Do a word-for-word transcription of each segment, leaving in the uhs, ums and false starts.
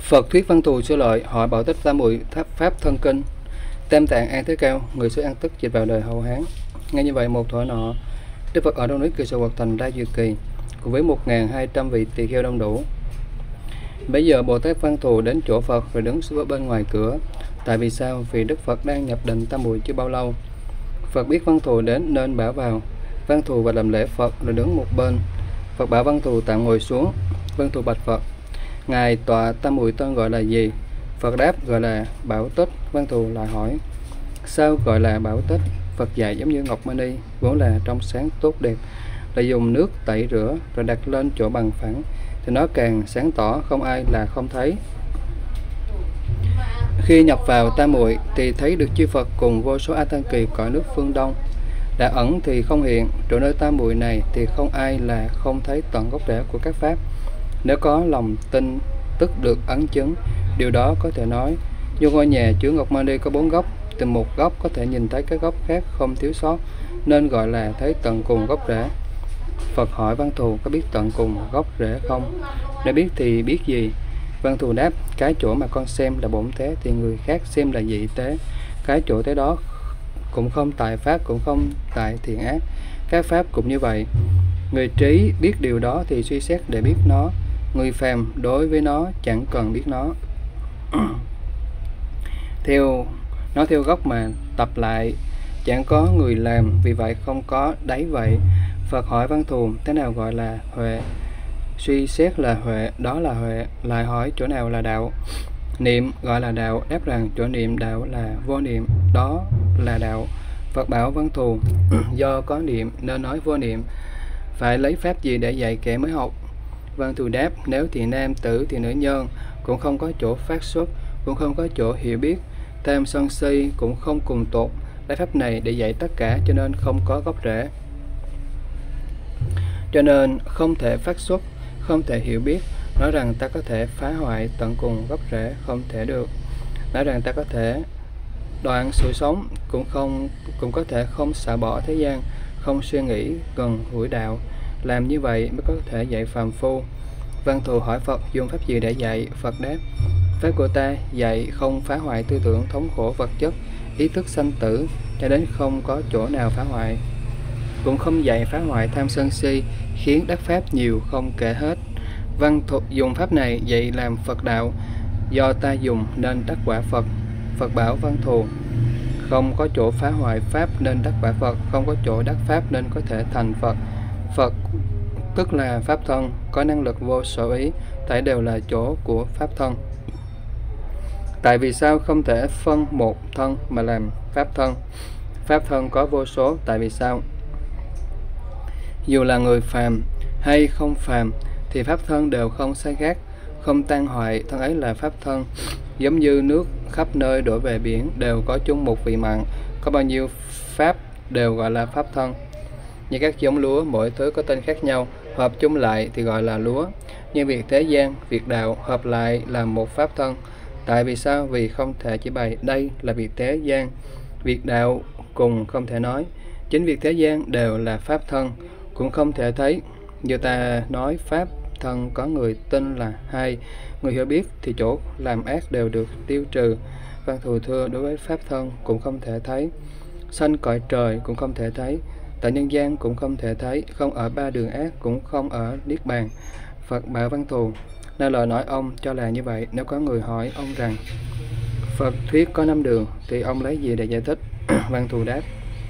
Phật thuyết Văn Thù Sư Lợi hỏi Bảo Tích Tam Muội Tháp Pháp Thân Kinh. Tam Tạng An Thế Cao, người xứ An Tức dịch vào đời Hậu Hán. Nghe như vậy, một thuở nọ, Đức Phật ở trong núi Kỳ Sở Quật thành Đa Duyệt Kỳ cùng với một nghìn hai trăm vị tỳ kheo đông đủ. Bây giờ Bồ Tát Văn Thù đến chỗ Phật rồi đứng bên ngoài cửa. Tại vì sao? Vì Đức Phật đang nhập định Tam Muội chưa bao lâu. Phật biết Văn Thù đến nên bảo vào. Văn Thù và làm lễ Phật rồi đứng một bên. Phật bảo Văn Thù tạm ngồi xuống. Văn Thù bạch Phật: Ngài tọa Tam Muội tên gọi là gì? Phật đáp: gọi là Bảo Tích. Văn Thù lại hỏi: sao gọi là Bảo Tích? Phật dạy giống như ngọc mani, vốn là trong sáng tốt đẹp, là dùng nước tẩy rửa rồi đặt lên chỗ bằng phẳng thì nó càng sáng tỏ, không ai là không thấy. Khi nhập vào Tam Muội thì thấy được chư Phật cùng vô số A Tăng Kỳ cõi nước phương Đông, đã ẩn thì không hiện. Chỗ nơi Tam Muội này thì không ai là không thấy tận gốc rễ của các pháp. Nếu có lòng tin tức được ấn chứng, điều đó có thể nói. Như ngôi nhà chứa ngọc mani có bốn góc, từ một góc có thể nhìn thấy các góc khác không thiếu sót, nên gọi là thấy tận cùng gốc rễ. Phật hỏi Văn Thù có biết tận cùng gốc rễ không? Nếu biết thì biết gì? Văn Thù đáp: cái chỗ mà con xem là bổn tế thì người khác xem là dị tế. Cái chỗ tế đó cũng không tại pháp, cũng không tại thiện ác. Các pháp cũng như vậy. Người trí biết điều đó thì suy xét để biết nó. Người phàm đối với nó chẳng cần biết nó. Theo nó theo gốc mà tập lại, chẳng có người làm, vì vậy không có đáy vậy. Phật hỏi Văn Thù thế nào gọi là huệ? Suy xét là huệ, đó là huệ. Lại hỏi chỗ nào là đạo? Niệm gọi là đạo. Đáp rằng chỗ niệm đạo là vô niệm, đó là đạo. Phật bảo Văn Thù do có niệm nên nói vô niệm, phải lấy pháp gì để dạy kẻ mới học? Văn Thù đáp: nếu thì nam tử thì nữ nhân, cũng không có chỗ phát xuất, cũng không có chỗ hiểu biết. Tham sân si cũng không cùng tột. Lấy pháp này để dạy tất cả, cho nên không có gốc rễ. Cho nên không thể phát xuất, không thể hiểu biết. Nói rằng ta có thể phá hoại tận cùng gốc rễ, không thể được. Nói rằng ta có thể đoạn sự sống, cũng không cũng có thể không xả bỏ thế gian, không suy nghĩ gần hủi đạo. Làm như vậy mới có thể dạy phàm phu. Văn Thù hỏi Phật dùng pháp gì để dạy? Phật đáp: pháp của ta dạy không phá hoại tư tưởng thống khổ vật chất, ý thức sanh tử, cho đến không có chỗ nào phá hoại. Cũng không dạy phá hoại tham sân si, khiến đắc pháp nhiều không kể hết. Văn Thù dùng pháp này dạy làm Phật đạo, do ta dùng nên đắc quả Phật. Phật bảo Văn Thù: không có chỗ phá hoại pháp nên đắc quả Phật, không có chỗ đắc pháp nên có thể thành Phật. Phật tức là pháp thân, có năng lực vô sở ý, tại đều là chỗ của pháp thân. Tại vì sao không thể phân một thân mà làm pháp thân? Pháp thân có vô số. Tại vì sao? Dù là người phàm hay không phàm thì pháp thân đều không sai khác, không tan hoại, thân ấy là pháp thân. Giống như nước khắp nơi đổ về biển đều có chung một vị mặn, có bao nhiêu pháp đều gọi là pháp thân. Như các giống lúa mỗi thứ có tên khác nhau, hợp chung lại thì gọi là lúa. Nhưng việc thế gian, việc đạo hợp lại là một pháp thân. Tại vì sao? Vì không thể chỉ bày đây là việc thế gian, việc đạo cùng không thể nói. Chính việc thế gian đều là pháp thân, cũng không thể thấy. Như ta nói pháp thân có người tin là hai, người hiểu biết thì chỗ làm ác đều được tiêu trừ. Văn Thù thưa: đối với pháp thân cũng không thể thấy, sanh cõi trời cũng không thể thấy, tại nhân gian cũng không thể thấy, không ở ba đường ác cũng không ở niết bàn. Phật bảo Văn Thù: nơi lời nói ông cho là như vậy. Nếu có người hỏi ông rằng Phật thuyết có năm đường thì ông lấy gì để giải thích? Văn Thù đáp: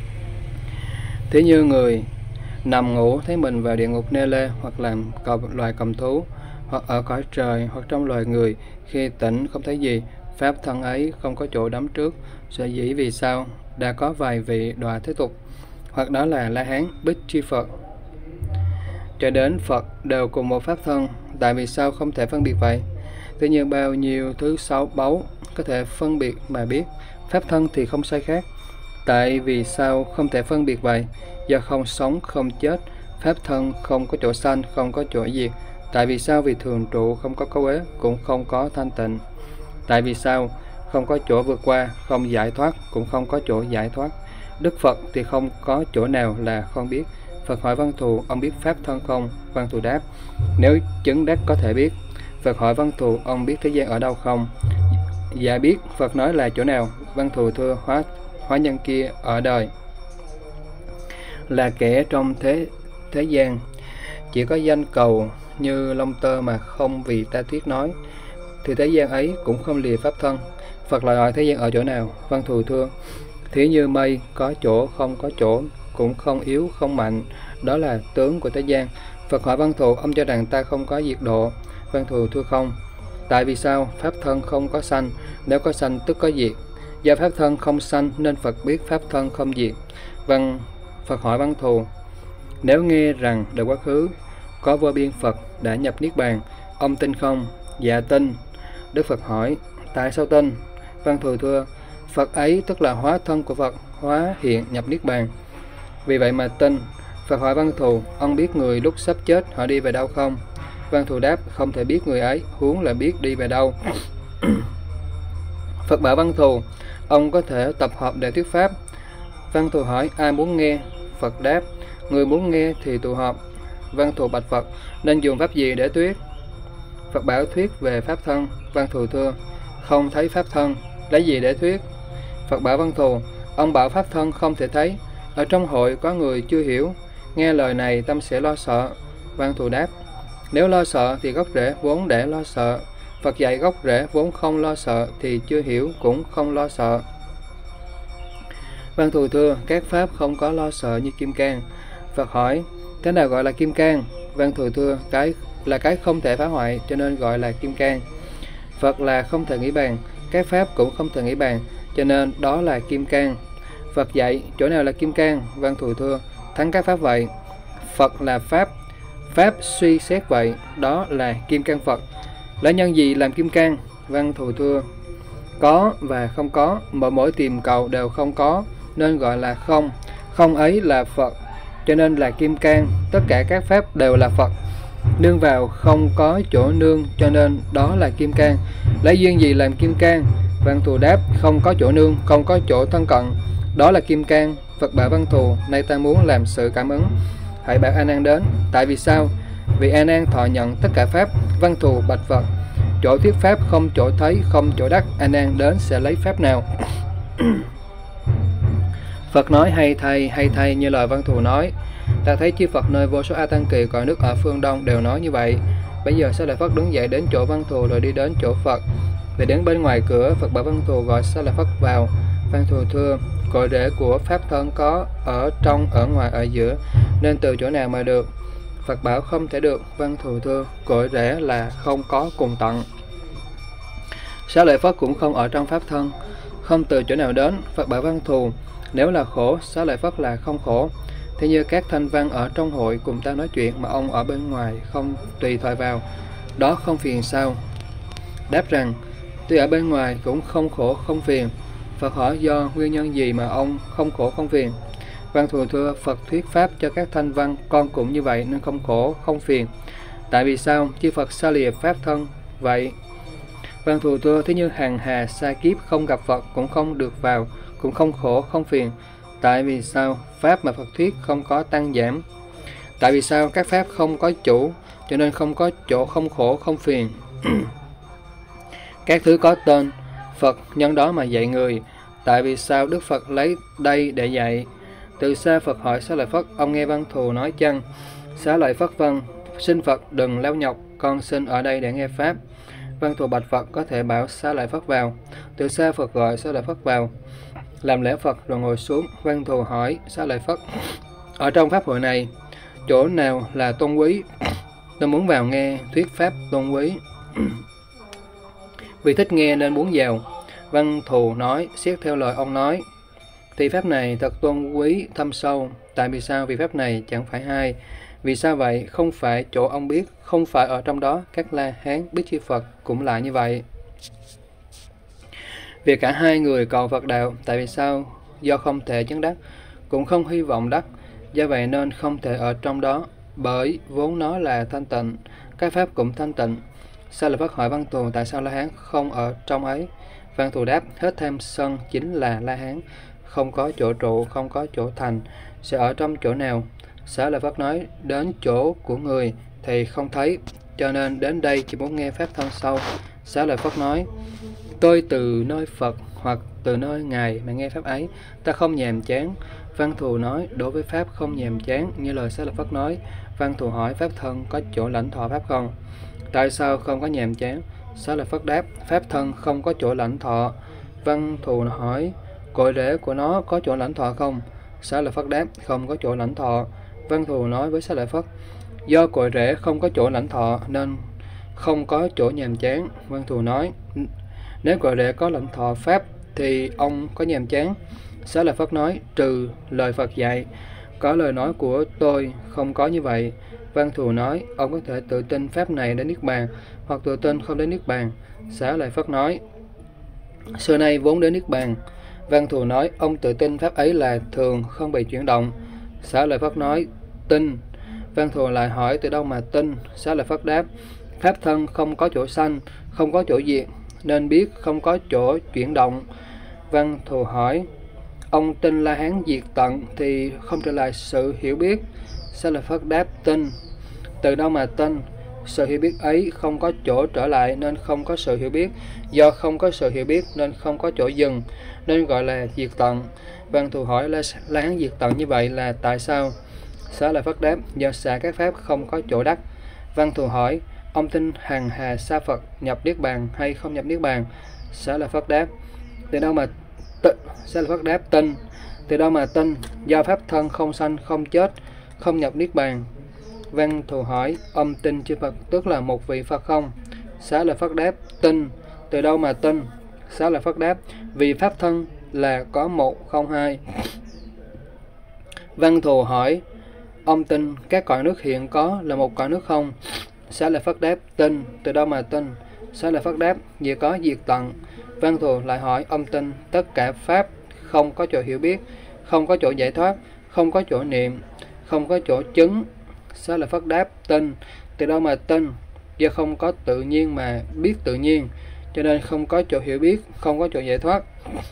thế như người nằm ngủ thấy mình vào địa ngục nê lê, hoặc làm cầm, loài cầm thú, hoặc ở cõi trời, hoặc trong loài người, khi tỉnh không thấy gì, pháp thân ấy không có chỗ đắm trước. Sở dĩ vì sao? Đã có vài vị đọa thế tục, hoặc đó là La Hán, Bích Chi Phật, cho đến Phật đều cùng một pháp thân. Tại vì sao không thể phân biệt vậy? Thế nhưng bao nhiêu thứ sáu báu có thể phân biệt mà biết, pháp thân thì không sai khác. Tại vì sao không thể phân biệt vậy? Do không sống không chết, pháp thân không có chỗ sanh, không có chỗ diệt. Tại vì sao? Vì thường trụ, không có cấu uế, cũng không có thanh tịnh. Tại vì sao? Không có chỗ vượt qua, không giải thoát, cũng không có chỗ giải thoát. Đức Phật thì không có chỗ nào là không biết. Phật hỏi Văn Thù: ông biết pháp thân không? Văn Thù đáp: nếu chứng đắc có thể biết. Phật hỏi Văn Thù, ông biết thế gian ở đâu không? Dạ biết. Phật nói là chỗ nào? Văn Thù thưa, hóa, hóa nhân kia ở đời, là kẻ trong thế thế gian, chỉ có danh cầu như lông tơ mà không vì ta thuyết nói, thì thế gian ấy cũng không lìa pháp thân. Phật lại hỏi thế gian ở chỗ nào? Văn Thù thưa, thí như mây, có chỗ không có chỗ, cũng không yếu không mạnh, đó là tướng của thế gian. Phật hỏi Văn Thù, ông cho rằng ta không có diệt độ? Văn Thù thưa không. Tại vì sao? Pháp thân không có sanh, nếu có sanh tức có diệt. Do pháp thân không sanh nên Phật biết pháp thân không diệt. Văn Phật hỏi Văn Thù, nếu nghe rằng đời quá khứ có vô biên Phật đã nhập Niết Bàn, ông tin không? Dạ tin. Đức Phật hỏi, tại sao tin? Văn Thù thưa, Phật ấy tức là hóa thân của Phật, hóa hiện nhập Niết Bàn, vì vậy mà tin. Phật hỏi Văn Thù, ông biết người lúc sắp chết họ đi về đâu không? Văn Thù đáp, không thể biết người ấy, huống là biết đi về đâu. Phật bảo Văn Thù, ông có thể tập hợp để thuyết pháp. Văn Thù hỏi, ai muốn nghe? Phật đáp, người muốn nghe thì tụ họp. Văn Thù bạch Phật, nên dùng pháp gì để thuyết? Phật bảo thuyết về pháp thân. Văn Thù thưa, không thấy pháp thân, lấy gì để thuyết? Phật bảo Văn Thù, ông bảo pháp thân không thể thấy, ở trong hội có người chưa hiểu, nghe lời này tâm sẽ lo sợ. Văn Thù đáp, nếu lo sợ thì gốc rễ vốn để lo sợ. Phật dạy gốc rễ vốn không lo sợ thì chưa hiểu cũng không lo sợ. Văn Thù thưa, các pháp không có lo sợ như kim cang. Phật hỏi, thế nào gọi là kim cang? Văn Thù thưa, cái là cái không thể phá hoại cho nên gọi là kim cang. Phật là không thể nghĩ bàn, các pháp cũng không thể nghĩ bàn, cho nên đó là kim cang. Phật dạy chỗ nào là kim cang? Văn Thù thưa, thắng các pháp vậy. Phật là pháp, pháp suy xét vậy, đó là kim cang Phật. Lấy nhân gì làm kim cang? Văn Thù thưa, có và không có, mỗi mỗi tìm cầu đều không có, nên gọi là không. Không ấy là Phật, cho nên là kim cang. Tất cả các pháp đều là Phật, nương vào không có chỗ nương, cho nên đó là kim cang. Lấy duyên gì làm kim cang? Văn Thù đáp, không có chỗ nương, không có chỗ thân cận, đó là kim cang. Phật bảo Văn Thù, nay ta muốn làm sự cảm ứng, hãy bảo A Nan đến. Tại vì sao? Vì A Nan thọ nhận tất cả pháp. Văn Thù bạch Phật, chỗ thuyết pháp không chỗ thấy, không chỗ đắc, A Nan đến sẽ lấy pháp nào? Phật nói, hay thay, hay thay, như lời Văn Thù nói. Ta thấy chư Phật nơi vô số A Tăng Kỳ cõi nước ở phương Đông đều nói như vậy. Bây giờ Xá Lợi Phất đứng dậy đến chỗ Văn Thù rồi đi đến chỗ Phật. Về đến bên ngoài cửa, Phật bảo Văn Thù gọi Xá Lợi Phất vào. Văn Thù thưa, cội rễ của pháp thân có ở trong, ở ngoài, ở giữa, nên từ chỗ nào mà được? Phật bảo không thể được. Văn Thù thưa, cội rễ là không có cùng tận. Xá Lợi Phất cũng không ở trong pháp thân, không từ chỗ nào đến. Phật bảo Văn Thù, nếu là khổ, Xá Lợi Phất là không khổ. Thế như các thanh văn ở trong hội cùng ta nói chuyện mà ông ở bên ngoài không tùy thoại vào, đó không phiền sao? Đáp rằng, tuy ở bên ngoài cũng không khổ không phiền. Phật hỏi do nguyên nhân gì mà ông không khổ không phiền? Văn Thù thưa, Phật thuyết pháp cho các thanh văn, con cũng như vậy nên không khổ không phiền. Tại vì sao? Chư Phật xa lìa pháp thân vậy. Văn Thù thưa, thế như hàng hà sa kiếp không gặp Phật cũng không được vào, cũng không khổ không phiền. Tại vì sao? Pháp mà Phật thuyết không có tăng giảm. Tại vì sao? Các pháp không có chủ, cho nên không có chỗ không khổ không phiền. Các thứ có tên, Phật nhân đó mà dạy người. Tại vì sao Đức Phật lấy đây để dạy? Từ xa Phật hỏi Xá Lợi Phất, ông nghe Văn Thù nói chăng? Xá Lợi Phất vâng, xin Phật đừng lao nhọc, con xin ở đây để nghe Pháp. Văn Thù bạch Phật, có thể bảo Xá Lợi Phất vào. Từ xa Phật gọi Xá Lợi Phất vào, làm lễ Phật rồi ngồi xuống. Văn Thù hỏi Xá Lợi Phất, ở trong pháp hội này, chỗ nào là tôn quý? Tôi muốn vào nghe thuyết pháp tôn quý. Vì thích nghe nên muốn vào. Văn Thù nói, xét theo lời ông nói, thì pháp này thật tôn quý thâm sâu. Tại vì sao? Vì pháp này chẳng phải hai. Vì sao vậy? Không phải chỗ ông biết, không phải ở trong đó. Các La Hán biết chư Phật cũng lại như vậy. Vì cả hai người cầu Phật đạo. Tại vì sao? Do không thể chứng đắc, cũng không hy vọng đắc, do vậy nên không thể ở trong đó, bởi vốn nó là thanh tịnh, cái pháp cũng thanh tịnh. Xá Lợi Phất hỏi Văn Thù, tại sao La Hán không ở trong ấy? Văn Thù đáp, hết tham sân chính là La Hán, không có chỗ trụ, không có chỗ thành, sẽ ở trong chỗ nào? Xá Lợi Phất nói, đến chỗ của người thì không thấy, cho nên đến đây chỉ muốn nghe pháp thân sâu. Xá lợi Phất nói: tôi từ nơi Phật hoặc từ nơi Ngài mà nghe pháp ấy, ta không nhàm chán. Văn Thù nói: đối với pháp không nhàm chán như lời Xá lợi Phất nói. Văn Thù hỏi: pháp thân có chỗ lãnh thọ pháp không? Tại sao không có nhàm chán? Xá lợi Phất đáp: pháp thân không có chỗ lãnh thọ. Văn Thù hỏi: cội rễ của nó có chỗ lãnh thọ không? Xá lợi Phất đáp: không có chỗ lãnh thọ. Văn Thù nói với Xá lợi Phất: do cội rễ không có chỗ lãnh thọ nên không có chỗ nhàm chán. Văn Thù nói: nếu cội rễ có lãnh thọ pháp thì ông có nhàm chán? Xá lợi Phất nói: trừ lời Phật dạy, có lời nói của tôi không có như vậy. Văn Thù nói: ông có thể tự tin pháp này đến niết bàn, hoặc tự tin không đến niết bàn. Xá lợi Phất nói: xưa nay vốn đến niết bàn. Văn Thù nói: ông tự tin pháp ấy là thường, không bị chuyển động. Xá lợi Phất nói: tin. Văn Thù lại hỏi: từ đâu mà tin? Xá lợi Phất đáp: pháp thân không có chỗ sanh, không có chỗ diệt, nên biết không có chỗ chuyển động. Văn Thù hỏi: ông tin La Hán diệt tận thì không trở lại sự hiểu biết. Xá lợi Phất đáp: tin. Từ đâu mà tin? Sự hiểu biết ấy không có chỗ trở lại nên không có sự hiểu biết, do không có sự hiểu biết nên không có chỗ dừng, nên gọi là diệt tận. Văn Thù hỏi: La, La Hán diệt tận như vậy là tại sao? Xá lợi Phất đáp: do xả các pháp không có chỗ đắc. Văn Thù hỏi: ông tin hằng hà sa Phật nhập niết bàn hay không nhập niết bàn? Xá lợi Phất đáp: từ đâu mà tin? Xá lợi Phất đáp: tin. Từ đâu mà tin? Do pháp thân không sanh, không chết, không nhập niết bàn. Văn Thù hỏi: ông tin chư Phật tức là một vị Phật không? Xá lợi Phất đáp: tin. Từ đâu mà tin? Xá lợi Phất đáp: vì pháp thân là có một không hai. Văn Thù hỏi: ông tin các cõi nước hiện có là một cõi nước không? Xá lợi Phất đáp: tin. Từ đâu mà tin? Xá lợi Phất đáp: vì có diệt tận. Văn Thù lại hỏi: ông tin tất cả pháp không có chỗ hiểu biết, không có chỗ giải thoát, không có chỗ niệm, không có chỗ chứng? Xá lợi Phất đáp: tin. Từ đâu mà tin? Do không có tự nhiên mà biết tự nhiên, cho nên không có chỗ hiểu biết, không có chỗ giải thoát,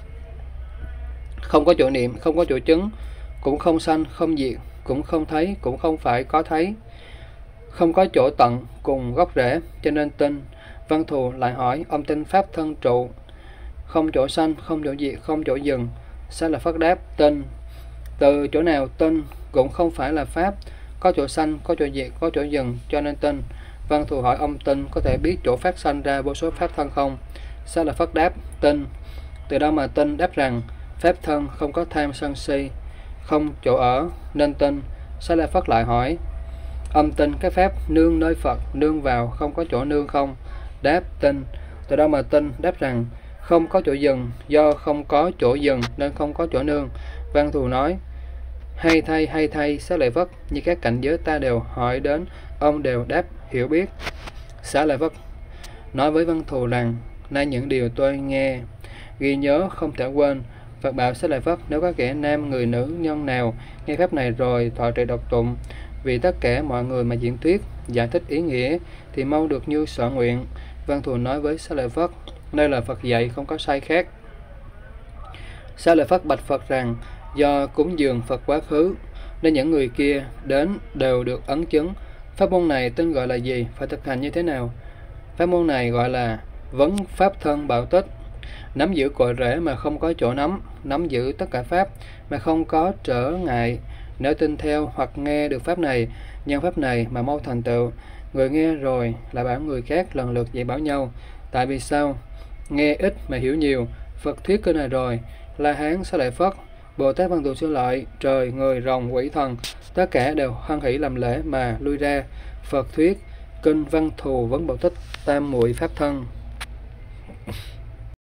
không có chỗ niệm, không có chỗ chứng, cũng không sanh, không diệt, cũng không thấy, cũng không phải có thấy, không có chỗ tận cùng gốc rễ, cho nên tin. Văn Thù lại hỏi: ông tin pháp thân trụ, không chỗ sanh, không chỗ diệt, không chỗ dừng? Xá lợi Phất đáp: tin. Từ chỗ nào tin? Cũng không phải là pháp, có chỗ sanh, có chỗ diệt, có chỗ dừng, cho nên tin. Văn Thù hỏi: ông tin có thể biết chỗ phát sanh ra vô số pháp thân không? Xá lợi Phất đáp: tin. Từ đâu mà tin? Đáp rằng pháp thân không có tham sân si, không chỗ ở, nên tin. Xá lợi Phất lại hỏi: ông tin các pháp nương nơi Phật, nương vào không có chỗ nương không? Đáp: tin. Từ đâu mà tin? Đáp rằng không có chỗ dừng, do không có chỗ dừng nên không có chỗ nương. Văn Thù nói: hay thay, hay thay Xá lợi Phất, như các cảnh giới ta đều hỏi đến, ông đều đáp hiểu biết. Xá lợi Phất nói với Văn Thù rằng: nay những điều tôi nghe ghi nhớ không thể quên. Phật bảo Xá lợi Phất: nếu có kẻ nam người nữ nhân nào nghe pháp này rồi thọ trì đọc tụng, vì tất cả mọi người mà diễn thuyết giải thích ý nghĩa thì mau được như sở nguyện. Văn Thù nói với Xá lợi Phất: đây là Phật dạy, không có sai khác. Xá lợi Phất bạch Phật rằng: do cúng dường Phật quá khứ nên những người kia đến đều được ấn chứng. Pháp môn này tên gọi là gì? Phải thực hành như thế nào? Pháp môn này gọi là vấn pháp thân bảo tích. Nắm giữ cội rễ mà không có chỗ nắm, nắm giữ tất cả pháp mà không có trở ngại. Nếu tin theo hoặc nghe được pháp này, nhân pháp này mà mau thành tựu, người nghe rồi lại bảo người khác lần lượt dạy bảo nhau. Tại vì sao? Nghe ít mà hiểu nhiều. Phật thuyết kinh này rồi, La Hán, Xá lợi Phất, Bồ Tát Văn Thù Sư Lợi, trời, người, rồng, quỷ thần, tất cả đều hoan hỷ làm lễ mà lui ra. Phật thuyết kinh Văn Thù Vấn Bảo Tích tam muội pháp thân.